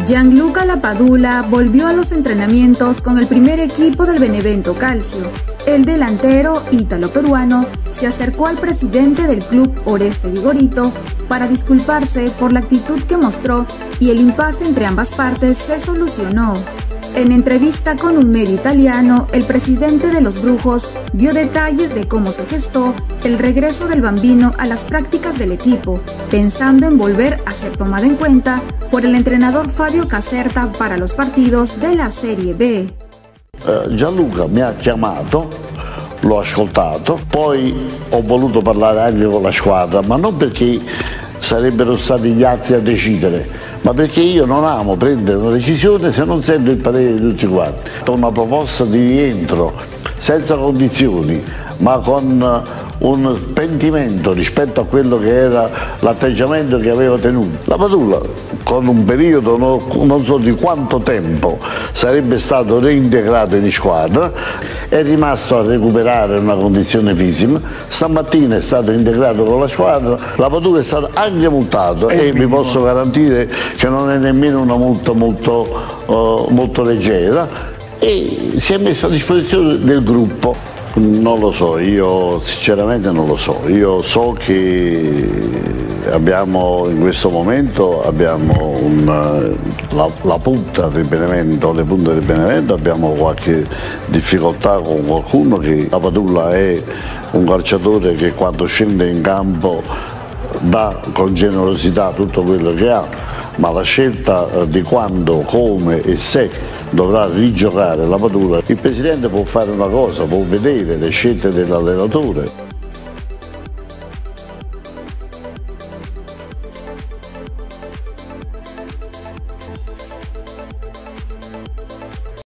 Gianluca Lapadula volvió a los entrenamientos con el primer equipo del Benevento Calcio. El delantero ítalo-peruano se acercó al presidente del club, Oreste Vigorito, para disculparse por la actitud que mostró y el impasse entre ambas partes se solucionó. En entrevista con un medio italiano, el presidente de los Brujos dio detalles de cómo se gestó el regreso del bambino a las prácticas del equipo, pensando en volver a ser tomado en cuenta por el entrenador Fabio Caserta para los partidos de la Serie B. Gianluca mi ha chiamato, l'ho ascoltato, poi ho voluto parlare anche con la squadra, ma non perché sarebbero stati gli altri a decidere, ma perché io non amo prendere una decisione se non sento il parere di tutti quanti. Una proposta di rientro senza condizioni, ma con un pentimento rispetto a quello che era l'atteggiamento che avevo tenuto. Lapadula, con un periodo non so di quanto tempo, sarebbe stato reintegrato in squadra, è rimasto a recuperare una condizione fisica, stamattina è stato integrato con la squadra, Lapadula è stato anche multato e vi posso garantire che non è nemmeno una multa molto leggera e si è messo a disposizione del gruppo. Non lo so, io sinceramente non lo so, io so che in questo momento abbiamo la punta del Benevento, le punte del Benevento, abbiamo qualche difficoltà con qualcuno che Lapadula è un calciatore che quando scende in campo dà con generosità tutto quello che ha, ma la scelta di quando, come e se dovrà rigiocare Lapadula, il presidente può fare una cosa, può vedere le scelte dell'allenatore.